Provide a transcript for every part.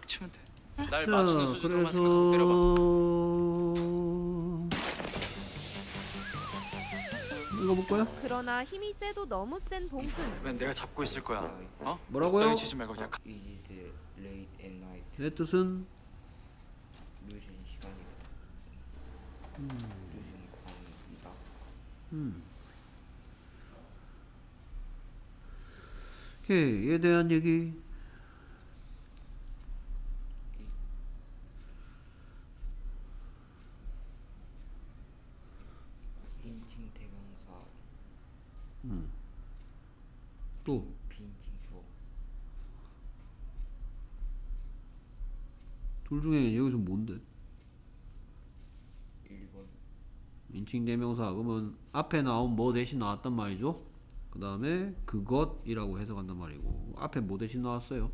치면 돼. 날 자, 맞추는 수준으로만 생각하고 때려봐. 읽어볼까요? 그러나 힘이 세도 너무 센 봉순. 왜 내가 잡고 있을 거야? 어? 뭐라고요? 적당히 치지 말고 그냥 Is it late at night? 내 뜻은 늦은 시간이다. 늦은 밤이다. 오케이, 얘에 대한 얘기. 인칭 대명사 또 비인칭 주어. 둘 중에 여기서 뭔데? 1번 인칭 대명사. 그러면 앞에 나온 뭐 대신 나왔단 말이죠. 그 다음에 그것이라고 해석한단 말이고, 앞에 뭐 대신 나왔어요?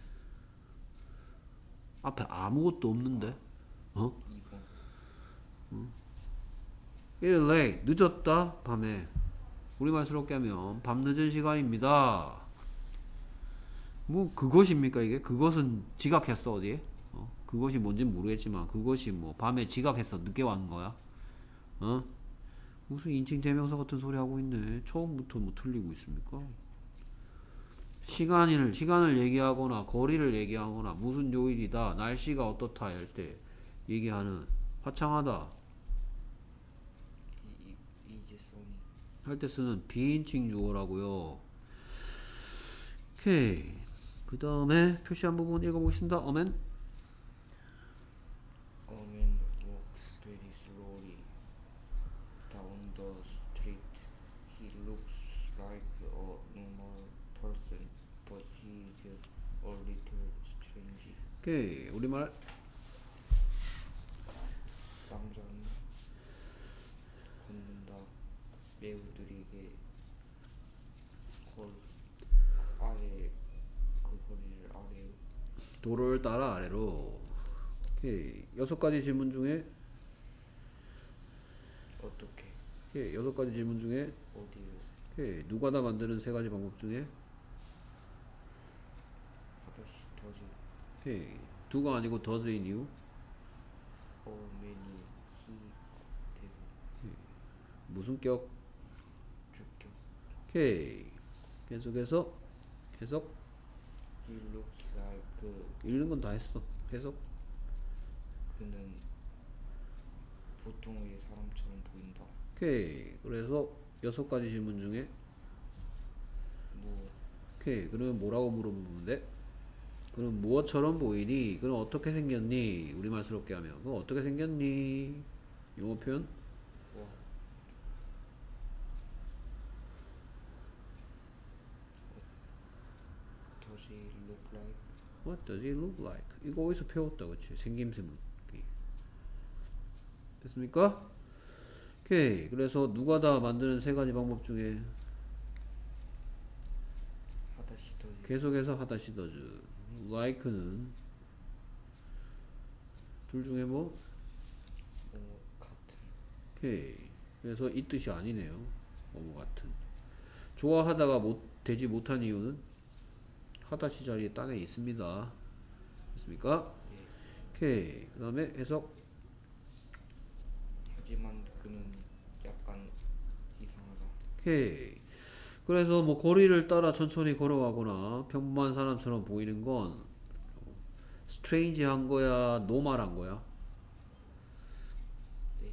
앞에 아무것도 없는데? 어? 2번 It's late. 늦었다. 밤에. 우리말스럽게 하면 밤 늦은 시간입니다. 뭐 그것입니까 이게? 그것은 지각했어 어디에? 그것이 뭔진 모르겠지만 그것이 뭐 밤에 지각했어 늦게 왔는 거야? 어? 무슨 인칭 대명사 같은 소리 하고 있네. 처음부터 뭐 틀리고 있습니까? 시간을 얘기하거나 거리를 얘기하거나 무슨 요일이다 날씨가 어떻다 할 때 얘기하는 화창하다 이제 써니 할 때 쓰는 비인칭 주어라고요. 오케이. 그 다음에 표시한 부분 읽어보겠습니다. 어멘. A man walks very slowly down the street. He looks like a normal person, but he is a little strange. 오케이. 우리말. 남자는 걷는다. 매우 느리게 아래 그 거리를 아래로 도로를 따라 아래로. 오케이. 6가지 질문 중에 어떻게 오케이. 6가지 질문 중에 어디로 오케이. 누가 다 만드는 3가지 방법 중에 하다시 더지 오케이. 두가 아니고 does인 이유. 어머니 히 대사 무슨 격? 주격 오케이. 계속해서 해석. He looks like 읽는 건 다 했어. 해석. 그는 보통의 사람처럼 보인다. 오케이. 그래서 6가지 질문 중에 뭐 오케이. 그러면 뭐라고 물어보면 돼? 그럼 무엇처럼 보이니? 그럼 어떻게 생겼니? 우리말스럽게 하면 그럼 어떻게 생겼니? 영어 표현? what does he look like? What does it look like? 이거 어디서 배웠다 그치? 생김새 묻기. 됐습니까? 오케이. 그래서 누가 다 만드는 3가지 방법 중에 하다시 더지 계속해서 하다시 더즈. like는 둘 중에 뭐? 같은 오케이. 그래서 이 뜻이 아니네요. 뭐뭐 같은. 좋아하다가 되지 못한 이유는 하다시 자리에 딴에 있습니다. 됐습니까? 오케이. 그 다음에 해석. 하지만 그는 약간 이상하다. 오케이. 그래서 뭐 거리를 따라 천천히 걸어가거나 평범한 사람처럼 보이는 건 스트레인지한 거야, 노멀한 거야? 네.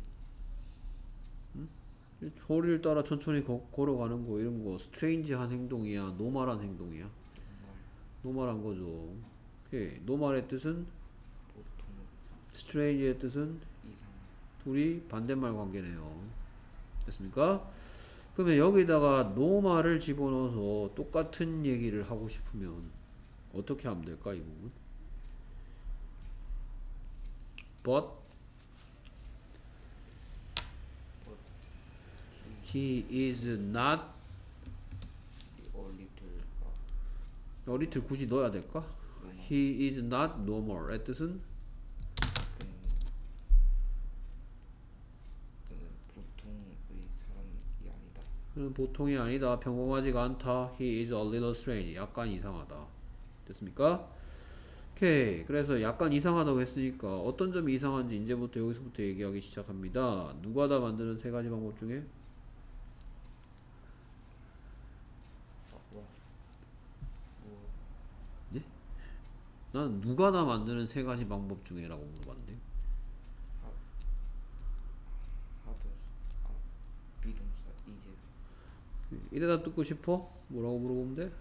거리를 따라 천천히 걸어가는 거 이런 거 스트레인지한 행동이야, 노멀한 행동이야? 정말 노멀한 거죠. 오케이. 노멀의 뜻은 보통 스트레인지의 뜻은 이상 둘이 반대말 관계네요. 됐습니까? 그러면 여기다가 노말을 집어넣어서 똑같은 얘기를 하고 싶으면 어떻게 하면 될까 이 부분? But he is not a little 굳이 넣어야 될까? He is not normal의 뜻은 그는 보통의 사람이 아니다. 그는 보통이 아니다. 평범하지가 않다. He is a little strange. 약간 이상하다. 됐습니까? 오케이. 그래서 약간 이상하다고 했으니까 어떤 점이 이상한지 이제부터 여기서부터 얘기하기 시작합니다. 누가 다 만드는 세 가지 방법 중에 뭐, 난 누가 다 만드는 세 가지 방법 중에라고 물어봤는데 하드, 비동사, 이제. 이래다 듣고 싶어? 뭐라고 물어보면 돼?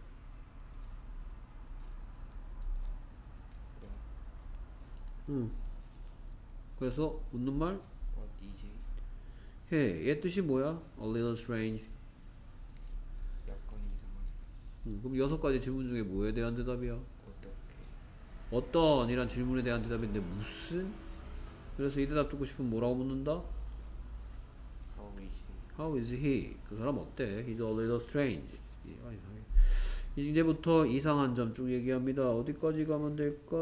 응. 그래서 묻는 말? What 이제. 해. 얘 뜻이 뭐야? A little strange. 약간 이상한. 그럼 6가지 질문 중에 뭐에 대한 대답이야? 어떻게. 어떤 이란 질문에 대한 대답인데 무슨? 그래서 이 대답 듣고 싶으면 뭐라고 묻는다? How is he? How is he? 그 사람 어때? He's a little strange. 이제부터 이상한 점 쭉 얘기합니다. 어디까지 가면 될까?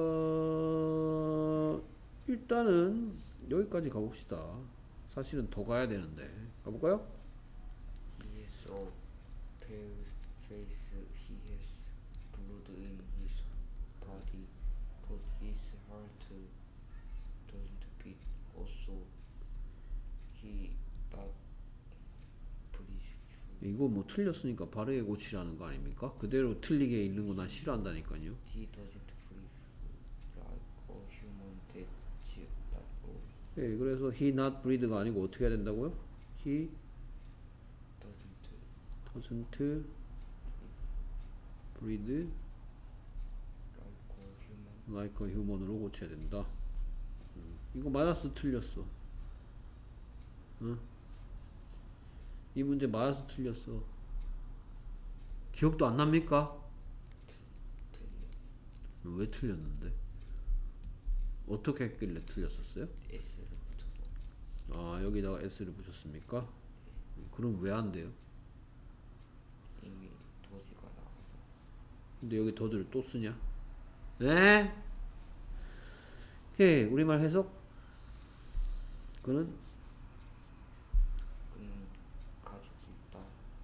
일단은 여기까지 가봅시다. 사실은 더 가야 되는데 가볼까요? He has a pale face. He has blood in his body, but his heart doesn't beat. Also, he not breathe. 이거 뭐 틀렸으니까 바르게 고치라는 거 아닙니까? 그대로 틀리게 읽는 거 난 싫어한다니까요. He doesn't breathe like a human that at all. 예, 그래서 he not breathe가 아니고 어떻게 해야 된다고요? He Doesn't doesn't breathe like a human. like a human으로 고쳐야 된다. 이거 맞았어 틀렸어? 응? 이 문제 맞아서 틀렸어? 기억도 안 납니까? 왜 틀렸는데? 어떻게 했길래 틀렸었어요? S를 붙여서. 아 여기다가 S를 붙였습니까? 그럼 왜 안 돼요? 이미 도지가 나가서. 근데 여기 더즈를 또 쓰냐? 네? 오케이 우리말 해석? 그는 그는 가지고 있다.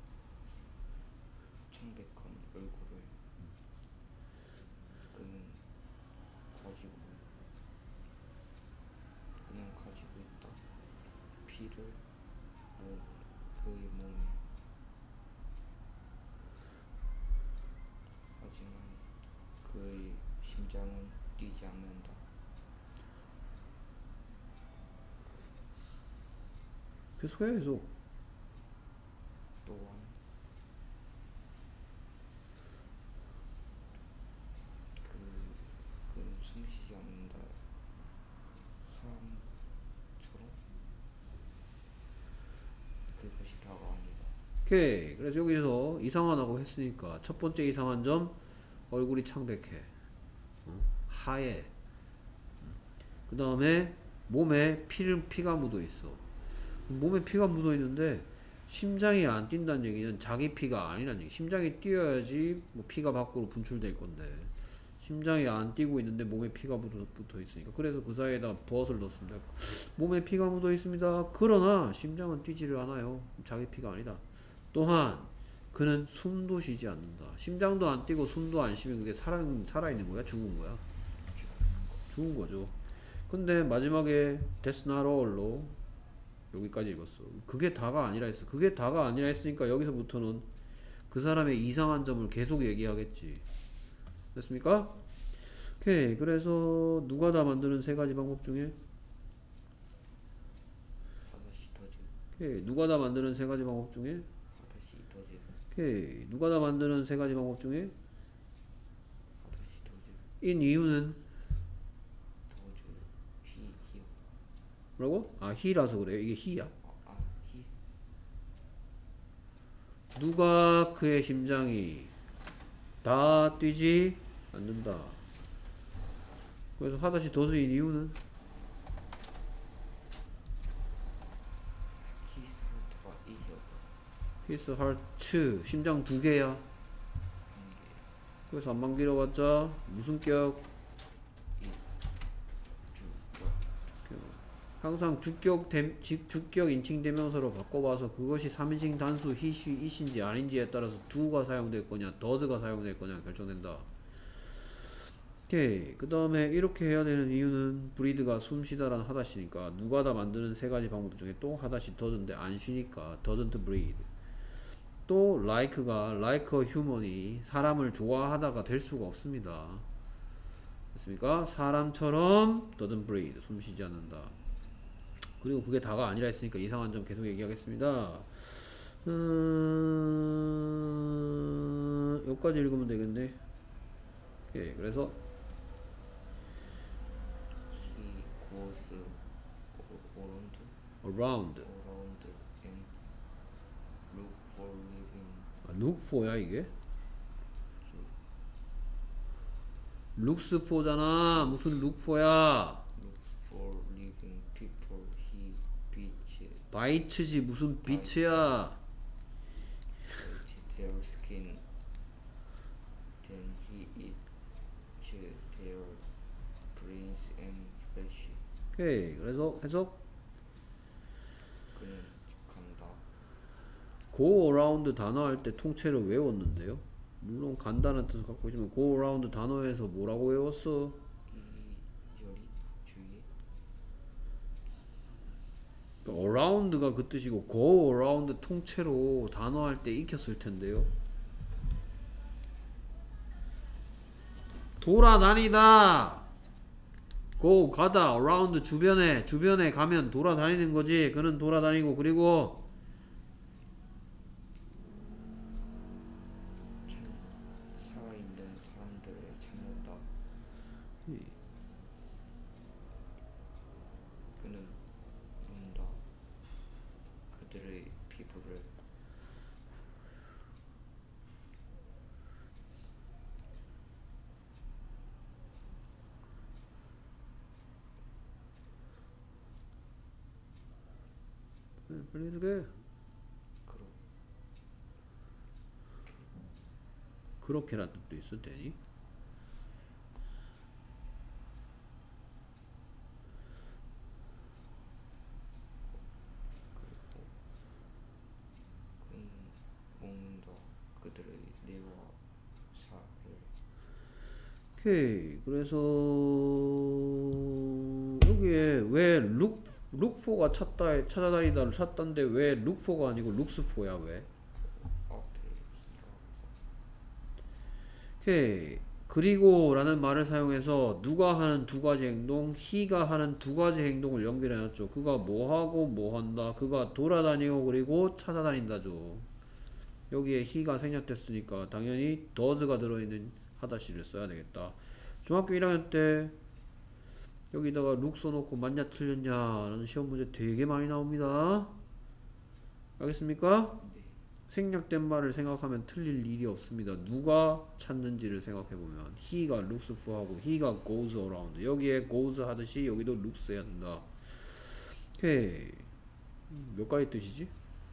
청백한 얼굴을. 그는 가지고 있다. 피를 그의 몸에. 하지만 그의 심장은 뛰지 않는다. 계속해 계속. 또한 그는 숨쉬지 않는다. 사람처럼. 그것이 다가 아니다. 오케이 그래서 여기서 이상하다고 했으니까 첫 번째 이상한 점 얼굴이 창백해 하얘 그 다음에 몸에 피가 묻어 있어 몸에 피가 묻어 있는데 심장이 안 뛴다는 얘기는 자기 피가 아니라는 얘기 심장이 뛰어야지 뭐 피가 밖으로 분출될 건데 심장이 안 뛰고 있는데 몸에 피가 붙어 있으니까 그래서 그 사이에다 버섯을 넣습니다 몸에 피가 묻어 있습니다 그러나 심장은 뛰지를 않아요 자기 피가 아니다 또한 그는 숨도 쉬지 않는다. 심장도 안 뛰고 숨도 안 쉬면 그게 살아있는 거야? 죽은 거야? 죽은 거죠. 근데 마지막에 That's not all로 여기까지 읽었어. 그게 다가 아니라 했어. 그게 다가 아니라 했으니까 여기서부터는 그 사람의 이상한 점을 계속 얘기하겠지. 됐습니까? 오케이. 그래서 누가 다 만드는 세 가지 방법 중에 하다시 더즈. 오케이. 누가 다 만드는 세 가지 방법 중에 하다시 더즈. 오케이. 누가 다 만드는 세 가지 방법 중에 하다시 더즈. 인 이유는 더즈. 히였어. 뭐라고? 아 he라서 그래요. 이게 he야. 히스. 누가 그의 심장이 다 뛰지 않는다. 그래서 하다시 더즈인 이유는 히스 하트가 이었다. his heart 심장 두 개야. 그래서 안만 길어봤자 무슨 격? 항상 주격 인칭 대명사로 바꿔봐서 그것이 3인칭 단수 it인지 아닌지에 따라서 do가 사용될 거냐 does가 사용될 거냐 결정된다. 오케이. 그 다음에 이렇게 해야 되는 이유는 breathe가 숨 쉬다라는 하다시니까 누가 다 만드는 세 가지 방법 중에 또 하다시 doesn't 안 쉬니까 doesn't breathe. 또 like가 like a human이 사람을 좋아하다가 될 수가 없습니다. 됐습니까? 사람처럼 doesn't breathe 숨 쉬지 않는다. 그리고 그게 다가 아니라 했으니까 이상한 점 계속 얘기하겠습니다. 여기까지 읽으면 되겠네. 오케이. 그래서 He goes around around and look for living. look for야 이게? looks for잖아. 무슨 look for야? Look for living people. He beats 바이츠지 무슨 비츠야? their skin. Then he eats their brains and flesh. 오케이. 그래서 해석 그는 간다. go around 단어 할 때 통째로 외웠는데요. 물론 간다는 뜻을 갖고 있지만 go around 단어에서 뭐라고 외웠어? 이리저리 주위에 그러니까 around가 그 뜻이고 go around 통째로 단어 할 때 익혔을 텐데요. 돌아다니다. go 가다 around 주변에 가면 돌아다니는 거지. 그는 돌아다니고 그리고 살아있는 사람들을 찾는다. 그는 문다. 그들의 피부를 빨리 해석해. 그로 그렇게란 뜻도 있어 되니? 그는 먹는다. 그들의 뇌와 살을 오케이. 그래서 여기에 왜 look for가 찾아다니다를 찾던데 왜 look for가 아니고 looks for야 왜? 앞에 오케이. 그리고 라는 말을 사용해서 누가 하는 두 가지 행동, he가 하는 두 가지 행동을 연결해놨죠. 그가 뭐 하고 뭐 한다. 그가 돌아다니고 그리고 찾아다닌다죠. 여기에 he가 생략됐으니까 당연히 does가 들어있는 하다시를 써야 되겠다. 중학교 1학년 때 여기다가 look 써놓고 맞냐 틀렸냐 라는 시험 문제 되게 많이 나옵니다. 알겠습니까? 네. 생략된 말을 생각하면 틀릴 일이 없습니다. 누가 찾는지를 생각해보면 he가 looks for 하고 he가 goes around 여기에 goes 하듯이 여기도 looks 해야 된다. 오케이. 몇 가지 뜻이지?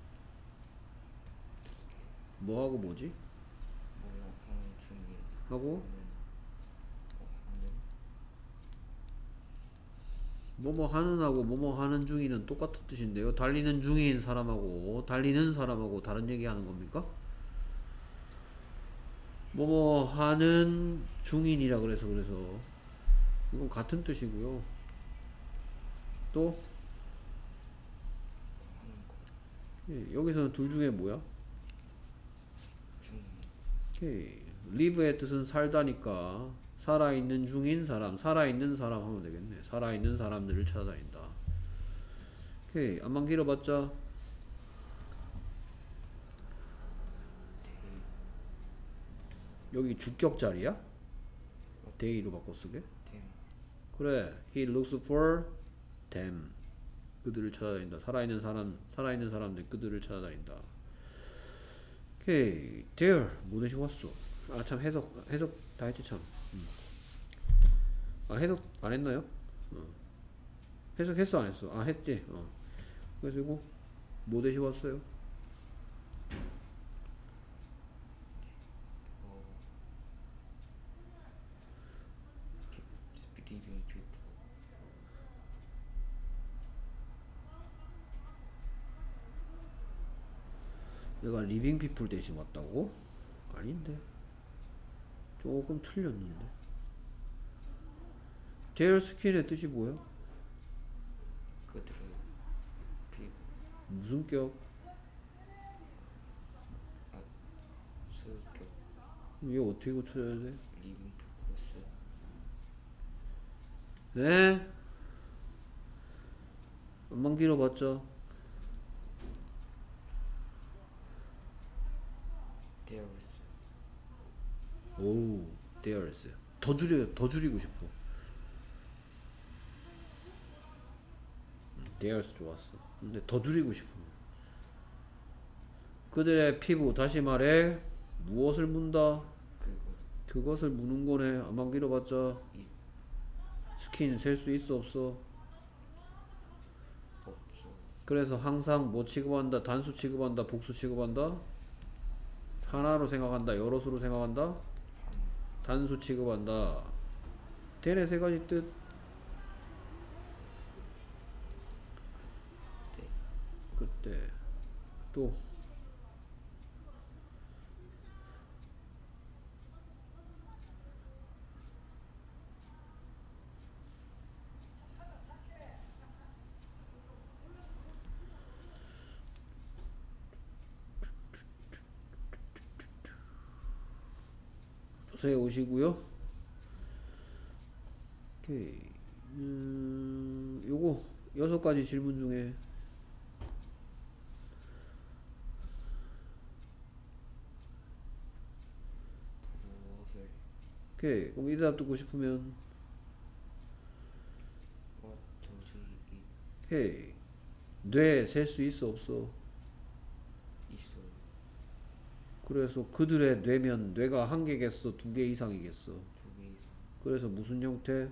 뭐하고 뭐지? 뭐뭐 하는 중인 하고 하는 뭐뭐 하는 하고 뭐뭐 하는 중이는 똑같은 뜻인데요. 달리는 중인 사람하고 달리는 사람하고 다른 얘기 하는 겁니까? 뭐뭐 하는 중인이라 그래서 이건 같은 뜻이고요. 또 하는 것 예, 여기서는 둘 중에 뭐야? 중 오케이. live의 뜻은 살다니까 살아있는 중인 사람, 살아있는 사람 하면 되겠네. 살아있는 사람들을 찾아다닌다. 오케이. 안만 길어봤자 여기 주격 자리야? day로 바꿔 쓰게? 댐 그래. He looks for them. 그들을 찾아다닌다. 살아있는 사람들 그들을 찾아다닌다. 오케이. there. 뭐 대신 왔어? 아, 참 해석 다 했지 참. 아, 해석 안 했나요? 해석했어 안 했어? 아, 했지. 그래서 이거 뭐 대신 왔어요? living people 내가 living people 대신 왔다고? 아닌데. 조금 틀렸는데. their skin의 뜻이 뭐야? 그들의 피부 무슨 격? 수격 이거 어떻게 고쳐야 돼? 리빙 플러스 네? 안만 길어봤죠? theirs 오, theirs. 더 줄이고 싶어. theirs 좋았어. 근데 더 줄이고 싶어. 그들의 피부, 다시 말해, 무엇을 문다? 그것 그것을 무는 거네. 안만 길어봤자. 이 스킨 셀 수 있어, 없어? 없어 그래서 항상 뭐 취급한다? 단수 취급한다? 복수 취급한다? 하나로 생각한다? 여럿으로 생각한다? 단수 취급한다. 대내 세 가지 뜻. 그때 또 조사에 오시고요. 오케이. 요거 6가지 질문 중에 무엇을 오케이. 그럼 이 대답 듣고 싶으면 what does it 오케이. 뇌 셀 수 있어, 없어? 있어 그래서 그들의 뇌면 뇌가 한 개겠어, 2개 이상이겠어. 2개 이상 그래서 무슨 형태?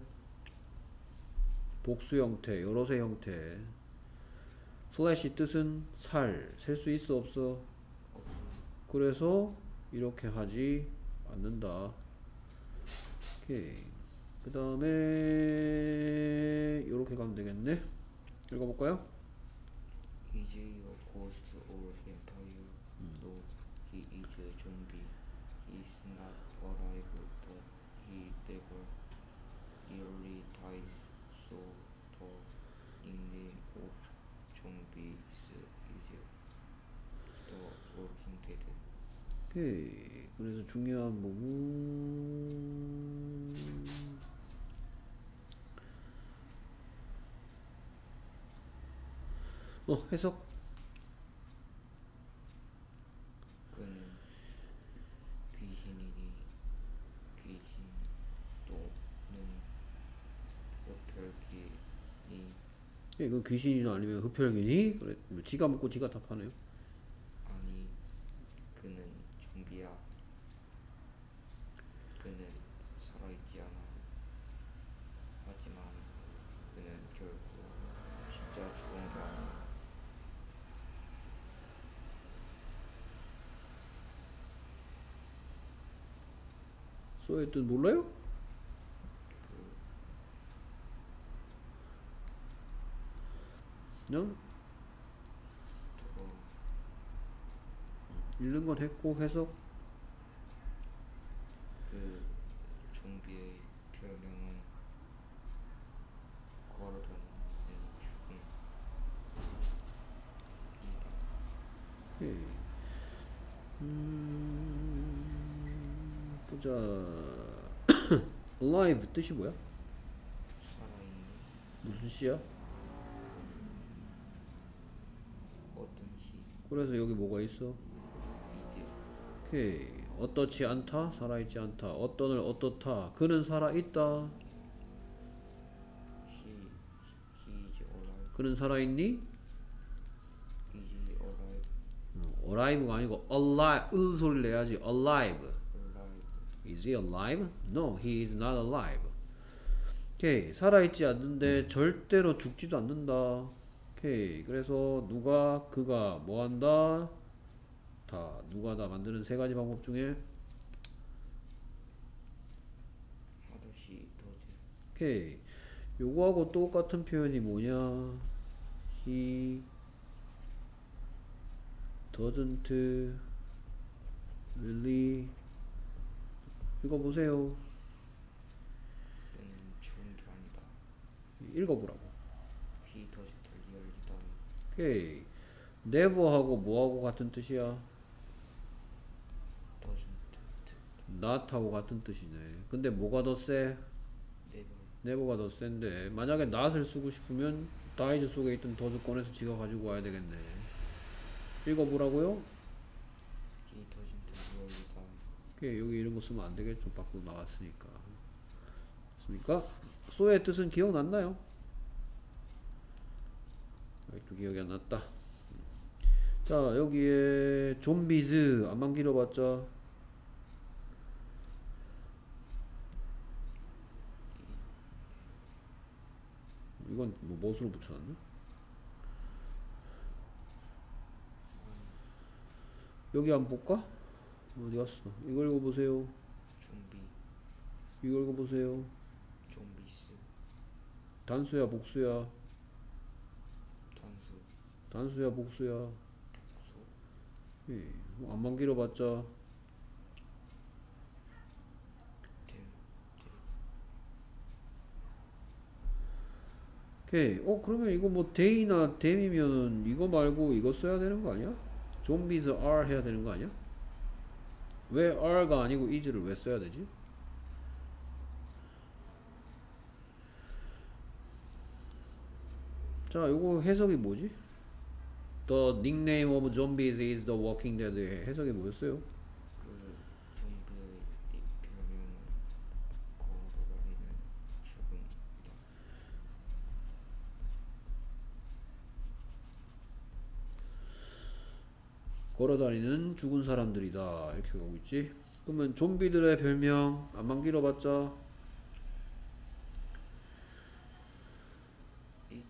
복수 형태, 여럿의 형태. 플래시 뜻은 살, 셀 수 있어, 없어? 없어 그래서 이렇게 하지 않는다. 오케이. 그 다음에 이렇게 가면 되겠네. 읽어볼까요? Is he a ghost or vampire? No, he is a zombie. He's not alive, but he never really dies. So the nickname of zombies is The Walking Dead. 오케이. 그래서 중요한 부분. 해석. 그는 귀신이니 귀신 또는 흡혈귀니 이거 귀신이나 아니면 흡혈귀니? 그래. 뭐 지가 묻고 지가 답하네요. 아니 그는 좀비야. 그는 살아있지 않아. 하지만 그는 결국 진짜 죽은 게 아니야. 소의 뜻 몰라요? 그냥 더 읽는 건 했고 해석. 그 좀비의 별명은 걸어다니는 죽음이다. 오케이. 보자. alive 뜻이 뭐야? 살아있는 무슨 시야? 어떤 시 그래서 여기 뭐가 있어? 이제 오케이. 어떻지 않다? 살아있지 않다. 어떤을 어떻다? 그는 살아있다. he is alive. 그는 살아있니? is alive. alive가 아니고 alive. 을 소리를 내야지. alive. alive. Is he alive? No, he is not alive. 오케이. 살아있지 않는데 절대로 죽지도 않는다. 오케이. 그래서 누가, 그가 뭐 한다? 다. 누가 다 만드는 세 가지 방법 중에 하다시 더즈 오케이. 요거하고 똑같은 표현이 뭐냐? He doesn't really 읽어보세요. 그는 죽은 게 아니다. 읽어보라고. He doesn't really die. 오케이. never하고 뭐하고 같은 뜻이야? Doesn't. not하고 같은 뜻이네. 근데 뭐가 더 세? Never. never가 더 센데 만약에 not을 쓰고 싶으면 dies 속에 있던 does 꺼내서 지가 가지고 와야 되겠네. 읽어보라고요? He doesn't really die. 오케이. 여기 이런 거 쓰면 안 되겠죠. 밖으로 나갔으니까. 됐습니까? so의 뜻은 기억났나요? 또 기억이 안 났다. 자, 여기에 좀비즈 안만 길어봤자 이건 뭐 멋으로 붙여놨나? 여기 한번 볼까? 어디 갔어? 이거 읽어보세요. 좀비. 이거 읽어보세요. 좀비스. 단수야 복수야? 단수. 단수야 복수야? 소. 예, 안만 길어봤자 댐. 오케이. 그러면 이거 뭐 day나 dam이면은 이거 말고 이거 써야 되는 거 아니야? zombies are 해야 되는 거 아니야? 왜 are가 아니고 is를 왜 써야 되지? 자, 요거 해석이 뭐지? The nickname of zombies is the Walking Dead의 해석이 뭐였어요? 그 좀비의 별명은 걸어다니는 죽음이다. 걸어다니는 죽은 사람들이다 이렇게 가고 있지. 그러면 좀비들의 별명 안만 길어봤자 이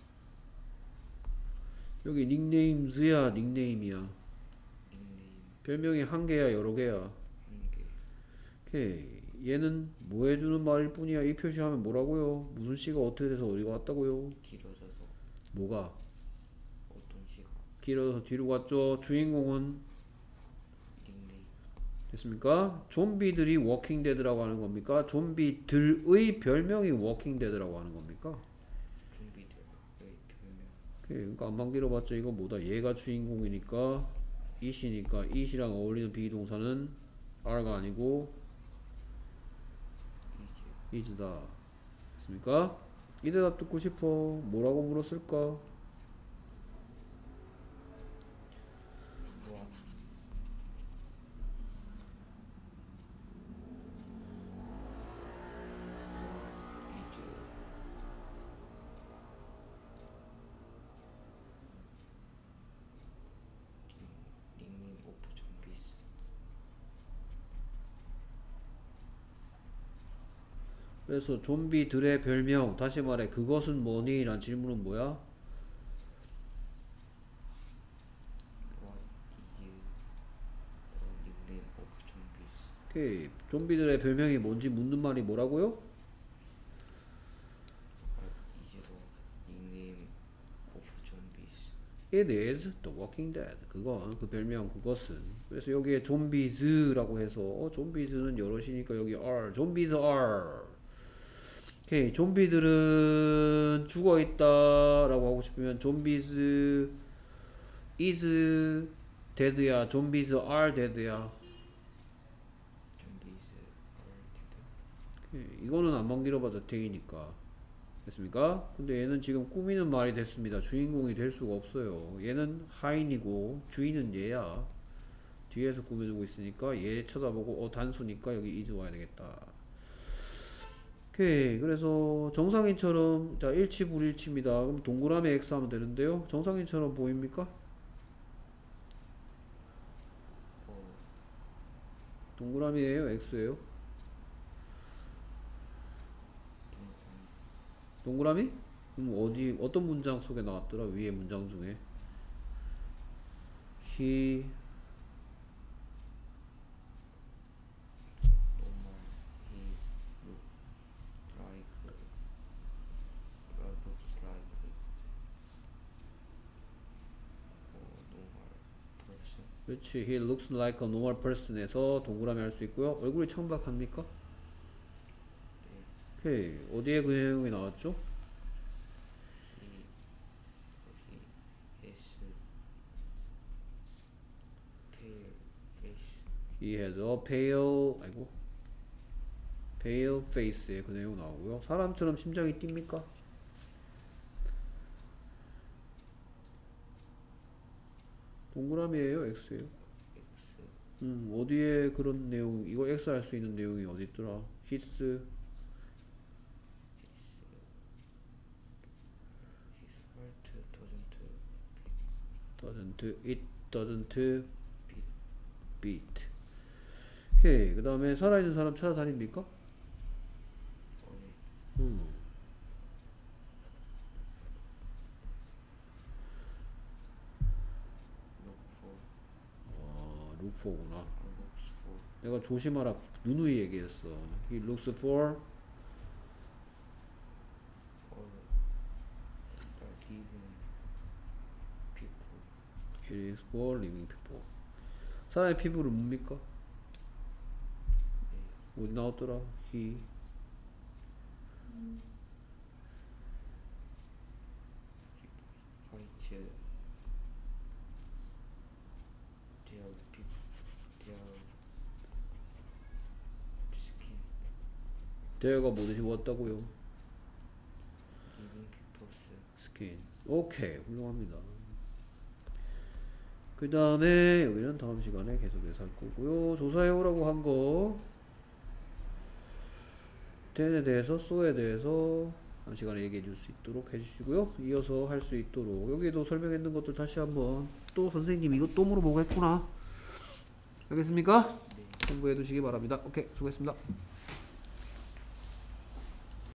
여기 닉네임즈야 닉네임이야? 닉네임 별명이 한 개야 여러 개야? 한 개. 오케이. 얘는 뭐 해주는 말일 뿐이야. 이 표시하면 뭐라고요? 무슨 시가 어떻게 돼서 어디가 왔다고요? 길어져서 뭐가? 어떤 시가 길어서 뒤로 갔죠. 주인공은 닉네임 됐습니까? 좀비들이 워킹 데드라고 하는 겁니까? 좀비들의 별명이 워킹 데드라고 하는 겁니까? 좀비들의 별명. 오케이. 그러니까 안만 길어봤자 이거 뭐다? 얘가 주인공이니까 it이니까 it이랑 어울리는 비동사는 are가 아니고 이제 is다. 됐습니까? 이 대답 듣고 싶어. 뭐라고 물었을까? 뭐 이제 닉네임 오프 좀비스. 그래서 좀비들의 별명 다시 말해 그것은 뭐니? 라는 질문은 뭐야? What is the nickname of zombies? 오케이. 좀비들의 별명이 뭔지 묻는 말이 뭐라고요? What is the nickname of zombies? It is The Walking Dead. 그건 그 별명 그것은. 그래서 여기에 좀비즈라고 해서 좀비즈는 여럿이니까 여기 are. 좀비즈 are. 오케이. 좀비들은 죽어 있다라고 하고 싶으면 좀비즈 is dead야. 좀비즈 are dead야. Zombies are dead. 오케이. 이거는 안만 길어봐도 되니까. 됐습니까? 근데 얘는 지금 꾸미는 말이 됐습니다. 주인공이 될 수가 없어요. 얘는 하인이고 주인은 얘야. 뒤에서 꾸며주고 있으니까 얘 쳐다보고 단수니까 여기 is 와야 되겠다. 오케이. 그래서 정상인처럼 자 일치 불일치입니다. 그럼 동그라미 X 하면 되는데요. 정상인처럼 보입니까? 동그라미예요? X예요? 동그라미? 그럼 어떤 문장 속에 나왔더라? 위에 문장 중에 He Normal. He looks like normal person. 그렇지. He looks like a normal person에서 동그라미 할 수 있고요. 얼굴이 청박합니까? 네. 오케이. 어디에 그 내용이 나왔죠? He has a pale pale face의 그 내용 나오고요. 사람처럼 심장이 뜁니까? 동그라미예요, X예요? X. 어디에 그런 내용, 이거 X 할 수 있는 내용이 어디 있더라? His His heart doesn't beat. beat. 오케이. 그 다음에 살아있는 사람 찾아다닙니까? 어디? look for구나. Looks for. 내가 조심하라 누누이 얘기했어. He looks for Or living people. He is for living people. 사람의 피부를 뭡니까? 네. 어디 나왔더라? He White. Their people. Their skin. 대어가 뭐든지 왔다고요? Living people's 스킨. 오케이, 훌륭합니다. 그 다음에 여기는 다음 시간에 계속해서 할 거고요. 조사해오라고 한 거 ten에 대해서, so에 대해서 다음 시간에 얘기해 줄 수 있도록 해주시고요. 이어서 할 수 있도록 여기도 설명했는 것들 다시 한번 또 선생님 이거 또 물어보겠구나. 알겠습니까? 네. 참고해 두시기 바랍니다. 오케이, 수고했습니다.